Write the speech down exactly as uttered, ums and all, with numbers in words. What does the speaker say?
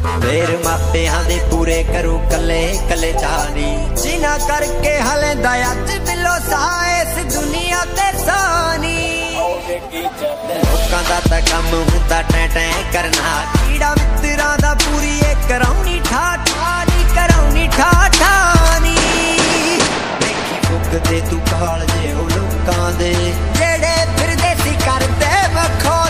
फिर मापियां दे पूरे करूं कले कले चानी जिन्हां करके हलेंदा अज दिलों साह इस दुनिया ते सानी लोकां दा तां कम हुंदा टैं टैं करना कीड़ा मित्रां दा पूरी ए कराउनी ठा ठा नी कराउनी ठा ठा नी देखी फुकदे तू काल जे ओ लोकां दे जेड़े फिरदे सी करदे वखो